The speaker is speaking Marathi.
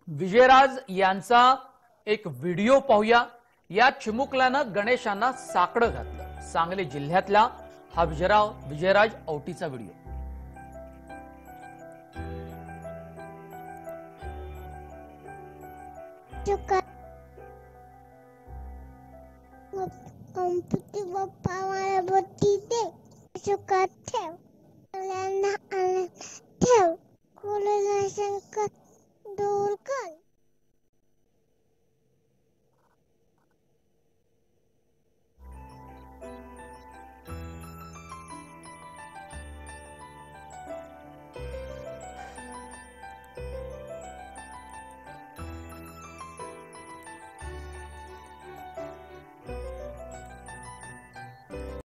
विजयराज यांचा एक व्हिडिओ पाहूया। या चिमुकल्यानं गणेशांना साकडं घातलं। सांगली जिल्ह्यातला हा विजयराज औटीचा व्हिडिओ। गणपती बाप्पा मला बत्ती दे।